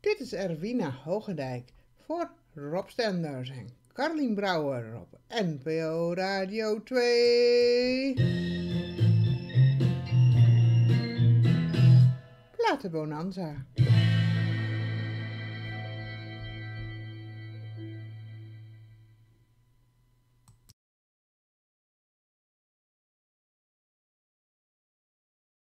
Dit is Erwina Hoogendijk voor Rob Stenders en Carlien Brouwer op NPO Radio 2. Platenbonanza.